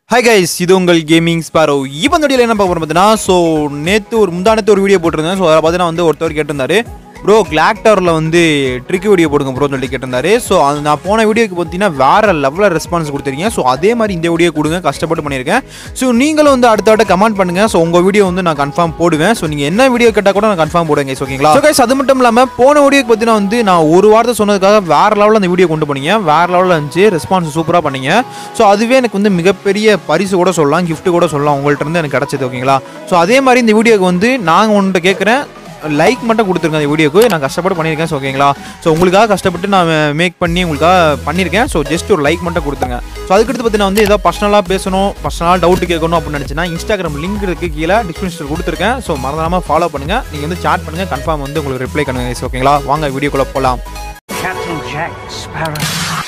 Hi guys, இது உங்கள் gaming sparrow. இப்போ இந்த வீடியோல என்ன பார்க்க போறோம் பார்த்தீங்கன்னா, ஸோ முந்தானத்து ஒரு வீடியோ போட்டிருந்தேன். ஸோ அதை பார்த்தீங்கன்னா வந்து ஒருத்தர் கேட்டிருந்தாரு, ப்ரோ கிளாக் டவரில் வந்து ட்ரிக் வீடியோ போடுங்க ப்ரோன்னு சொல்லி கேட்டிருந்தாரு. ஸோ அது நான் போன வீடியோக்கு பார்த்தீங்கன்னா வேறு லெவலில் ரெஸ்பான்ஸ் கொடுத்துருக்கீங்க. ஸோ அதே மாதிரி இந்த வீடியோ கொடுங்க, கஷ்டப்பட்டு பண்ணியிருக்கேன். ஸோ நீங்களும் வந்து அடுத்த கமெண்ட் பண்ணுங்கள். ஸோ உங்கள் வீடியோ வந்து நான் கன்ஃபார்ம் போடுவேன். ஸோ நீங்கள் என்ன வீடியோ கேட்டால் கூட நான் கன்ஃபார்ம் போடுங்க. ஓகேங்களா? ஸோ கைஸ், அது மட்டும் இல்லாமல் போன வீடியோக்கு பார்த்தீங்கன்னா வந்து நான் ஒரு வாரத்தை சொன்னதுக்காக வேறு லெவலில் அந்த வீடியோ கொண்டு போனீங்க. வேறு லெவலில் இருந்துச்சு, ரெஸ்பான்ஸ் சூப்பராக பண்ணீங்க. ஸோ அதுவே எனக்கு வந்து மிகப்பெரிய பரிசு கூட சொல்லலாம், கிஃப்ட் கூட சொல்லலாம் உங்கள்கிட்ட இருந்து எனக்கு கிடச்சிது. ஓகேங்களா? ஸோ அதே மாதிரி இந்த வீடியோக்கு வந்து நாங்கள் உங்கள்கிட்ட கேட்குறேன், லைக் மட்டும் கொடுத்துருங்க. அந்த வீடியோக்கு நான் கஷ்டப்பட்டு பண்ணியிருக்கேன். ஸோ ஓகேங்களா? ஸோ உங்களுக்காக கஷ்டப்பட்டு நான் மேக் பண்ணி உங்களுக்காக பண்ணியிருக்கேன். ஸோ ஜஸ்ட் ஒரு லைக் மட்டும் கொடுத்துருங்க. ஸோ அதுக்கடுத்து பார்த்தீங்கன்னா வந்து ஏதாவது பர்சனலாக பேசணும், பர்சனலாக டவுட் கேட்கணும் அப்படின்னு நினச்சின்னா இன்ஸ்டாகிராம் லிங்க் இருக்குது, கீழே டிஸ்கிரிப்ஷனில் கொடுத்துருக்கேன். ஸோ மறந்துடாமல் ஃபாலோ பண்ணுங்கள். நீங்கள் வந்து சாட் பண்ணுங்கள், கன்ஃபார்ம் வந்து உங்களுக்கு ரிப்ளை பண்ணுங்க. ஓகேங்களா? வாங்க வீடியோக்குள்ளே போகலாம். Captain Jack Sparrow.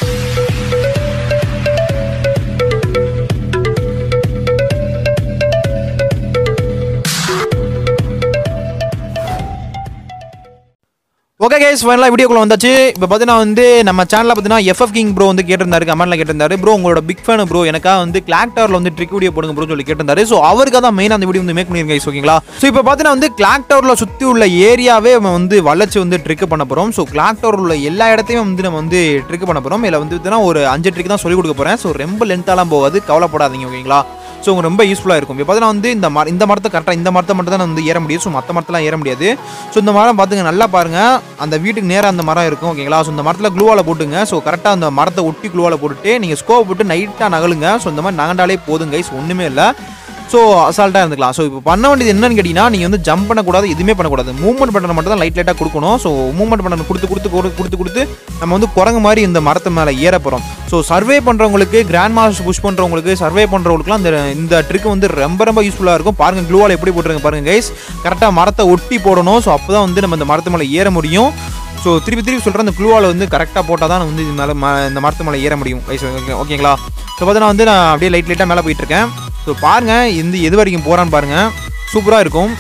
Okay guys, ஃபைனலாக வீடியோக்குள்ள வந்தாச்சு. இப்போ பார்த்தீங்கன்னா வந்து நம்ம சேனலில் பார்த்தீங்கன்னா எஃப்எஃப் கிங் ப்ரோ வந்து கேட்டிருந்தாரு, கமெண்ட்டில் கேட்டிருந்தாரு, ப்ரோ உங்களோட பிக் ஃபேன் ப்ரோ, எனக்காக வந்து கிளாக் டவரில் வந்து ட்ரிக் வீடியோ போடுங்க ப்ரோன்னு சொல்லி கேட்டிருந்தாரு. ஸோ அவருக்காக தான் மெயின் அந்த வீடியோ வந்து மேக் பண்ணிருங்க. ஓகேங்களா? ஸோ இப்போ பார்த்தீங்கன்னா வந்து கிளாக் டவரில் சுற்றி உள்ள ஏரியாவே நம்ம வந்து வளைச்சு வந்து ட்ரிக் பண்ண போகிறோம். ஸோ கிளாக் டவர் உள்ள எல்லா இடத்தையும் வந்து நம்ம வந்து ட்ரிக் பண்ண போகிறோம். இதில் வந்து பார்த்தீங்கன்னா ஒரு 5 ட்ரிக் தான் சொல்லிக் கொடுக்க போகிறேன். ஸோ ரொம்ப லென்த்தாலாம் போகாது, கவலைப்படாதீங்க. ஓகேங்களா? ஸோ உங்களுக்கு ரொம்ப யூஸ்ஃபுல்லாக இருக்கும். இப்போ பார்த்தீங்கன்னா வந்து இந்த மரத்தை கரெக்டாக இந்த மரத்தை மட்டும் தான் வந்து ஏற முடியும். ஸோ மற்ற மரத்தெல்லாம் ஏற முடியாது. ஸோ இந்த மரம் பார்த்துங்க, நல்லா பாருங்கள், அந்த வீட்டுக்கு நேராக அந்த மரம் இருக்கும். ஓகேங்களா? ஸோ இந்த மரத்தில் க்ளூவால் போட்டுங்க. ஸோ கரெக்டாக அந்த மரத்தை ஒட்டி க்ளூவால் போட்டுட்டு நீங்கள் ஸ்கோப் போட்டு நைட்டாக நகலுங்க. ஸோ இந்த மாதிரி நகண்டாலே போதும் கைஸ், ஒன்றுமே இல்லை. ஸோ அசால்ட்டாக இருந்துக்கலாம். ஸோ இப்போ பண்ண வேண்டியது என்னன்னு கேட்டிங்கன்னா, நீங்கள் வந்து ஜம்ப் பண்ணக்கூடாது, எதுவுமே பண்ணக்கூடாது. மூவ்மெண்ட் பண்ணுற மட்டும் தான் லைட்டாக கொடுக்கணும். ஸோ மூவ்மெண்ட் பண்ண கொடுத்து நம்ம வந்து குரங்கு மாதிரி இந்த மரத்து மேலே ஏற போகிறோம். ஸோ சர்வே பண்ணுறவங்களுக்கு, கிராண்ட் மாஸ்டர் புஷ் பண்ணுறவங்களுக்கு, சர்வே பண்ணுறவங்களுக்குலாம் இந்த ட்ரிக் வந்து ரொம்ப யூஸ்ஃபுல்லாக இருக்கும். பாருங்கள், க்ளூவால் எப்படி போட்டுருங்க பாருங்கள் கைஸ். கரெக்டாக மரத்தை ஒட்டி போடணும். ஸோ அப்போ தான் வந்து நம்ம இந்த மரத்து மேலே ஏற முடியும். ஸோ திருப்பி சொல்கிறேன், அந்த க்ளூவால் வந்து கரெக்டாக போட்டால் தான் வந்து இந்த மரத்து மேலே ஏற முடியும் கைஸ். ஓகேங்களா? ஸோ பார்த்தீங்கன்னா வந்து நான் அப்படியே லைட்டாக மேலே போயிட்டுருக்கேன். ஸோ பாருங்கள், எது வரைக்கும் போகிறான்னு பாருங்கள், சூப்பராக இருக்கும்.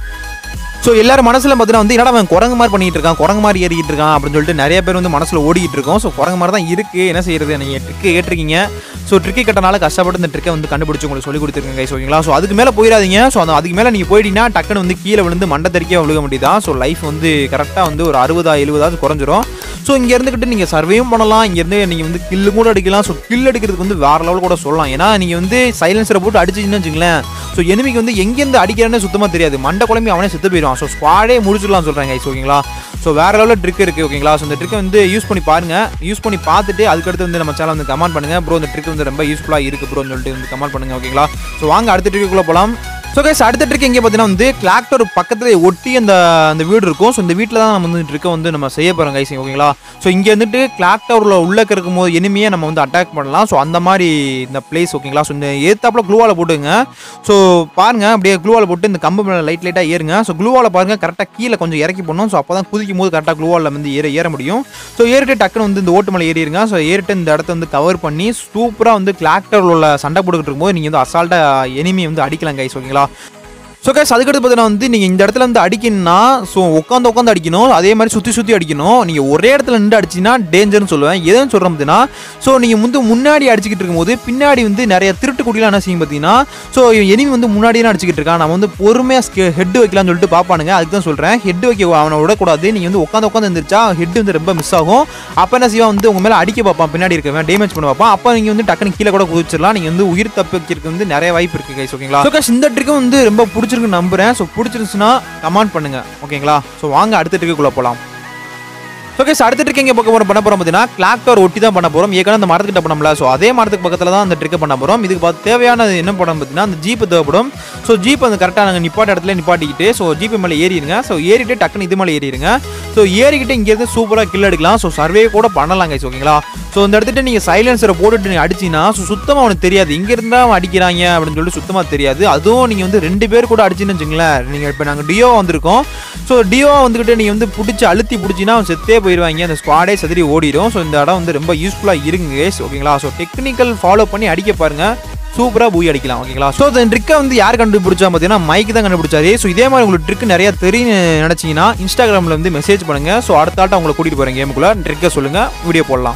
ஸோ எல்லாரும் மனசில் பார்த்தீங்கன்னா வந்து என்னடா அவன் குரங்கு மாதிரி பண்ணிகிட்டு இருக்கான், குரங்கு மாதிரி ஏறிக்கிட்டு இருக்கான் அப்படின்னு சொல்லிட்டு நிறைய பேர் வந்து மனசில் ஓடிக்கிட்டு இருக்கோம். ஸோ குரங்கு மாதிரி தான் இருக்குது, என்ன செய்யறது, நீங்கள் ட்ரிக்கு ஏற்றிருக்கீங்க. ஸோ ட்ரிக்கை கட்டனால கஷ்டப்பட்டு இந்த ட்ரிக்கை வந்து கண்டுபிடிச்சி உங்களுக்கு சொல்லி கொடுத்துருக்கேன் கைஸ். ஓகேங்களா? ஸோ அதுக்கு மேலே போயிடாதீங்க. ஸோ அதுக்கு மேலே நீங்கள் போயிட்டீங்கன்னா டக்குன்னு வந்து கீழே விழுந்து மண்டை தெறிக்க விழுக முடியுதான். ஸோ லைஃப் வந்து கரெக்டாக வந்து ஒரு 60-70 குறைஞ்சிரும். ஸோ இங்கே இருந்துக்கிட்டு நீங்கள் சர்வேயும் பண்ணலாம், இங்கேருந்து நீங்கள் வந்து கில்லு கூட அடிக்கலாம். ஸோ கில் அடிக்கிறதுக்கு வந்து வேறு லெவல் கூட சொல்லலாம். ஏன்னா நீங்கள் வந்து சைலன்சரை போட்டு அடிச்சிங்கன்னு வச்சுங்களேன், ஸோ எனிமிக்கு வந்து எங்கேருந்து அடிக்கிறேன்னு சுத்தமாக தெரியாது, மண்டை குழம்பி அவனே செத்து போயிடுவான். ஸோ ஸ்குவாடே முடிச்சிடலாம் சொல்கிறேன் கைஸ். ஓகேங்களா? ஸோ வேறு லெவலில் ட்ரிக் இருக்குது. ஓகேங்களா? ஸோ இந்த ட்ரிக்கை வந்து யூஸ் பண்ணி பாருங்கள். யூஸ் பண்ணி பார்த்துட்டு அதுக்கடுத்து வந்து நம்ம சேனல் வந்து கமெண்ட் பண்ணுங்கள், ப்ரோ இந்த ட்ரிக் வந்து ரொம்ப யூஸ்ஃபுல்லாக இருக்குது ப்ரோன்னு சொல்லிட்டு வந்து கமெண்ட் பண்ணுங்கள். ஓகேங்களா? ஸோ வாங்க அடுத்த ட்ரிக்குள்ளே போகலாம். ஸோ கைஸ், அடுத்த ட்ரிக் எங்கே பார்த்தீங்கன்னா வந்து கிளாக் டவர் பக்கத்தில் ஒட்டி அந்த வீடு இருக்கும். ஸோ இந்த வீட்டில் தான் நம்ம வந்து ட்ரிக்கை வந்து நம்ம செய்ய போகிறோம் கைஸ். ஓகேங்களா? ஸோ இங்கே வந்துட்டு கிளாக் டவரில் உள்ளே இருக்கும்போது எனிமையை நம்ம வந்து அட்டாக் பண்ணலாம். ஸோ அந்த மாதிரி இந்த பிளேஸ். ஓகேங்களா? ஸோ இந்த ஏத்தாப்பில் க்ளூவால் போட்டுங்க. ஸோ பாருங்கள், அப்படியே க்ளூவால் போட்டு இந்த கம்பு மேலே லைட்டாக ஏறுங்க. ஸோ க்ளூவால் பாருங்கள், கரெக்டாக கீழே கொஞ்சம் இறக்கி போடணும். ஸோ அப்போ தான் குதிக்கும் போது கரெக்டாக க்ளூவால் வந்து ஏற முடியும். ஸோ ஏறிட்டு டக்குன்னு வந்து இந்த ஓட்டு மேலே ஏறிடுங்க. ஸோ ஏறிட்டு இந்த இடத்த வந்து கவர் பண்ணி சூப்பராக வந்து கிளாக் டவரில் உள்ள சண்டை போட்டுக்கிட்டு இருக்கும்போது நீங்கள் வந்து அசால்ட்டாக எனிமையை வந்து அடிக்கலாம் கைஸ். ஓகேங்களா? ஸோ கைஸ், அதுக்கடுத்து பார்த்தீங்கன்னா வந்து நீங்கள் இந்த இடத்துல வந்து அடிக்கணும்னா ஸோ உட்காந்து அடிக்கணும். அதே மாதிரி சுற்றி அடிக்கணும். நீங்கள் ஒரே இடத்துல நின்று அடிச்சிங்கன்னா டேஞ்சர்னு சொல்லுவேன். எதுன்னு சொல்கிறேன் பார்த்தீங்கன்னா, ஸோ நீங்கள் வந்து முன்னாடி அடிச்சிக்கிட்டு இருக்கும்போது பின்னாடி வந்து நிறைய திருட்டு குடிலாம் என்ன செய்யும் பார்த்தீங்கன்னா, ஸோ எனிமி வந்து முன்னாடியே அடிச்சிக்கிட்டு இருக்கான், நம்ம வந்து பொறுமையாக ஹெட் வைக்கலாம்னு சொல்லிட்டு பார்ப்பானுங்க. அதுக்கு தான் சொல்கிறேன், ஹெட் வைக்க அவனை விடக்கூடாது. நீங்கள் வந்து உட்காந்து இருந்துச்சா ஹெட் வந்து ரொம்ப மிஸ் ஆகும். அப்போ என்ன செய்வான் வந்து உங்கள் மேலே அடிக்க பார்ப்பான், பின்னாடி இருக்கவன் டேமேஜ் பண்ண பார்ப்பான். அப்போ நீங்கள் வந்து டக்குன்னு கீழே கூட குதிச்சிடலாம். நீங்கள் வந்து உயிர் தப்பிக்கிறதுக்கு வந்து நிறைய வாய்ப்பு இருக்குது கைஸ். ஓகேங்களா? ஸோ கைஸ், இந்த ட்ரிக்கும் வந்து ரொம்ப பிடிச்சிருக்கு நம்புறேன். ஸோ பிடிச்சிருந்துச்சுன்னா கமெண்ட் பண்ணுங்க. ஓகேங்களா? ஸோ வாங்க அடுத்த ட்ரிக்குள்ள போகலாம். ஸோ கைஸ், அடுத்த ட்ரிக் எங்கே பண்ண போகிறோம் பார்த்தீங்கன்னா கிளாக் டவர் ஒட்டி தான் பண்ண போகிறோம். ஏற்கனவே அந்த மரத்துக்கிட்ட பண்ணல. ஸோ அதே மரத்துக்கு பக்கத்தில் தான் அந்த ட்ரிக்கை பண்ண போகிறோம். இதுக்கு தேவையானது என்ன பண்ணணும் பார்த்தீங்கன்னா, அந்த ஜீப்பு தேவைப்படும். ஸோ ஜீப் அந்த கரெக்டாக நாங்கள் நிப்பாட்ட இடத்துல நிப்பாட்டிக்கிட்டு ஸோ ஜீப்பு மேலே ஏறிடுங்க. ஸோ ஏறிட்டு டக்குன்னு இது மேலே ஏறிடுங்க. ஸோ ஏறிக்கிட்டு இங்கேருந்து சூப்பராக கில் அடிக்கலாம். ஸோ சர்வே கூட பண்ணலாம் கைஸ். ஓகேங்களா? ஸோ இந்த இடத்துல நீங்கள் சைலன்சரை போட்டுட்டு நீங்கள் அடிச்சிங்கன்னா ஸோ சுத்தமாக அவனுக்கு தெரியாது, இங்கே இருந்தால் அவன் அடிக்கிறாங்க அப்படின்னு சொல்லிட்டு சுத்தமாக தெரியாது. அதுவும் நீங்கள் வந்து 2 பேர் கூட அடிச்சுன்னு வச்சுங்களேன். நீங்கள் இப்போ நாங்கள் டியோ வந்திருக்கோம். ஸோ டியோ வந்துக்கிட்டு நீங்கள் வந்து அழுத்தி பிடிச்சின்னா அவன் செத்தே போயிடுவாங்க, அந்த ஸ்குவாடே சதுரி ஓடிடும். ஸோ இந்த இடம் வந்து ரொம்ப யூஸ்ஃபுல்லாக இருக்குங்க கைஸ். ஓகேங்களா? ஸோ டெக்னிக்கல் ஃபாலோ பண்ணி அடிக்க பாருங்கள், சூப்பராக பூய் அடிக்கலாம். ஓகேங்களா? ஸோ இந்த ட்ரிக்கை வந்து யார் கண்டுபிடிச்சா பார்த்தீங்கன்னா மைக்கு தான் கண்டுபிடிச்சாரு. ஸோ இதே மாதிரி உங்களுக்கு ட்ரிக் நிறையா தெரியும் நினச்சிங்கன்னா இன்ஸ்டாகிராமில் வந்து மெசேஜ் பண்ணுங்கள். ஸோ அடுத்த ஆட்ட உங்களை கூட்டிகிட்டு போகிறேன் கேமுக்குள்ளே, ட்ரிக்கை சொல்லுங்கள், வீடியோ போடலாம்.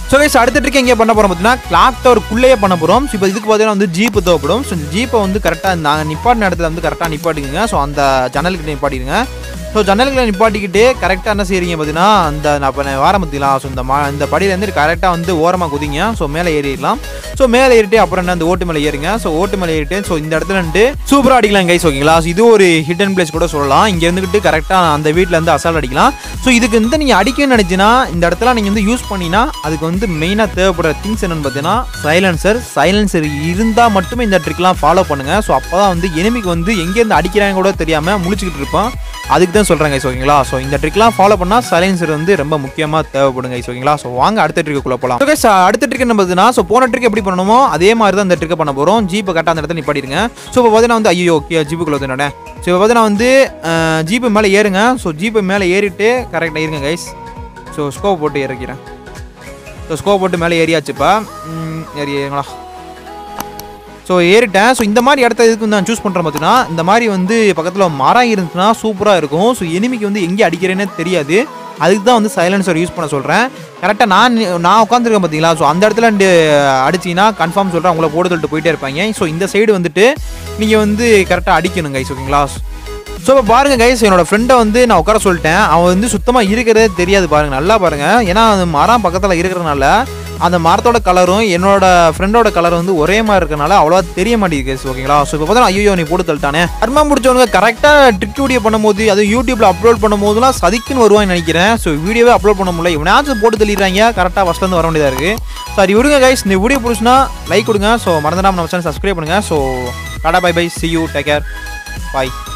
ஸோ கைஸ் அடுத்த ட்ரிக் எங்கே பண்ண போகிறோம் பார்த்தீங்கன்னா கிளாக் டவருக்குள்ளேயே பண்ண போகிறோம். ஸோ இப்போ இதுக்கு பார்த்தீங்கன்னா வந்து ஜீப்பு தேவைப்படும். ஸோ இந்த ஜீப்பை வந்து கரெக்டாக நாங்கள் நிப்பாட்டின இடத்துல வந்து கரெக்டாக நிப்பாட்டிக்குங்க. ஸோ அந்த ஜன்னலுக்கு நிப்பாட்டிடுங்க. ஸோ ஜன்னலுக்குள்ள நிப்பாட்டிக்கிட்டு கரெக்டாக என்ன செய்கிறீங்க பார்த்தீங்கன்னா அந்த நான் இப்போ வாரம் பார்த்தீங்களா. ஸோ இந்த படியிலேருந்து கரெக்டாக வந்து ஓரமாக குதிங்க. ஸோ மேலே ஏறிடலாம். ஸோ மேலே ஏறிட்டு அப்புறம் என்ன அந்த ஓட்டு மேலே ஏறுங்க. ஸோ ஓட்டு மேலே ஏறிட்டு ஸோ இந்த இடத்துல இருந்து சூப்பராக அடிக்கலாம் கைஸ் ஓகேங்களா. ஸோ இது ஒரு ஹிடன் பிளேஸ் கூட சொல்லலாம். இங்கே இருந்துக்கிட்டு கரெக்டாக அந்த வீட்டில் இருந்து அசால்ட் அடிக்கலாம். ஸோ இதுக்கு வந்து நீங்கள் அடிக்கணும்னு நினச்சின்னா இந்த இடத்துல நீங்கள் வந்து யூஸ் பண்ணினா அதுக்கு வந்து மெயினாக தேவைப்படுற திங்ஸ் என்னென்னு பார்த்தீங்கன்னா சைலன்சர் இருந்தால் மட்டுமே இந்த ட்ரிக்லாம் ஃபாலோ பண்ணுங்கள். ஸோ அப்போ தான் வந்து எனிமிக்கு வந்து எங்கேருந்து அடிக்கிறாங்க கூட தெரியாமல் முழிச்சுக்கிட்டு இருப்போம். அதுக்கு தான் சொல்கிறேன் கைஸ் ஓகேங்களா. ஸோ இந்த ட்ரிக்லாம் ஃபாலோ பண்ணால் சைலன்சர் வந்து ரொம்ப முக்கியமாக தேவைப்படுங்க கைஸ் ஓகேங்களா. ஸோ வாங்க அடுத்த ட்ரிக்குள்ளே போகலாம். ஸோ கைஸ் அடுத்த ட்ரிக் என்ன பார்த்தீங்கன்னா ஸோ போன ட்ரிக் எப்படி பண்ணணுமோ அதே மாதிரி தான் இந்த ட்ரிக்கை பண்ண போகிறோம். ஜீப்பை கரெக்டாக அந்த இடத்துல நிப்பாட்டிடுங்க. ஸோ இப்போ பார்த்தீங்கன்னா வந்து ஐயோ ஓகே ஜீப்புக்குள்ளே வந்து என்னடா. ஸோ இப்போ பார்த்தீங்கன்னா வந்து ஜீப்பு மேலே ஏறுங்க. ஸோ ஜீப்பு மேலே ஏறிட்டு கரெக்டாக இருங்க கைஸ். ஸோ ஸ்கோப் போட்டு இறக்கிறேன். ஸோ ஸ்கோப் போட்டு மேலே ஏறியாச்சுப்பா. ஏறிங்களா. ஸோ ஏறிட்டேன். ஸோ இந்த மாதிரி இடத்த இதுக்கு நான் சூஸ் பண்ணுறேன் பார்த்தீங்கன்னா இந்த மாதிரி வந்து பக்கத்தில் மரம் இருந்துச்சுன்னா சூப்பராக இருக்கும். ஸோ எனிமிக்கு வந்து எங்கே அடிக்கிறேன்னே தெரியாது. அதுக்கு தான் வந்து சைலன்சர் யூஸ் பண்ண சொல்கிறேன். கரெக்டாக நான் உட்காந்துருக்கேன் பார்த்தீங்களா. ஸோ அந்த இடத்துல அடிச்சிங்கன்னா கன்ஃபார்ம் சொல்கிறேன் உங்களை போட்டு சொல்லிட்டு போயிட்டே இருப்பாங்க. ஸோ இந்த சைடு வந்துட்டு நீங்கள் வந்து கரெக்டாக அடிக்கணும் கைஸ் ஓகேங்களா. ஸோ இப்போ பாருங்கள் கைஸ் என்னோட ஃப்ரெண்டை வந்து நான் உட்கார சொல்லிட்டேன். அவன் வந்து சுத்தமாக இருக்கிறதே தெரியாது பாருங்கள். நல்லா பாருங்கள். ஏன்னா அந்த மரம் பக்கத்தில் இருக்கிறதுனால அந்த மரத்தோட கலரும் என்னோட ஃப்ரெண்டோட கலர் வந்து ஒரே மாதிரி இருக்கனால அவ்வளோவா தெரிய மாட்டேங்குது கைஸ் ஓகேங்களா. ஸோ இப்போ பார்த்தா ஐயோ நீ போட்டு தள்ளிட்டானே. கர்மா முடிச்சவங்க கரெக்டாக ட்ரிக் வீடியோ பண்ணும்போது அது யூடியூப்ல அப்லோட் பண்ணும்போதுலாம் சதிக்குன்னு வருவான்னு நினைக்கிறேன். ஸோ வீடியோவே அப்லோட் பண்ண முடியல. இவனாச்சும் போட்டு தள்ளிடுறாங்க. கரெக்டாக ஃபஸ்ட்லேருந்து வர வேண்டியதாக இருக்குது. சரி விடுங்க கைஸ். இந்த வீடியோ பிடிச்சுன்னா லைக் கொடுங்க. ஸோ மறந்துடாம நம்ம சேனல் சப்ஸ்கிரைப் பண்ணுங்கள். So tata bye bye. see you, take care, bye.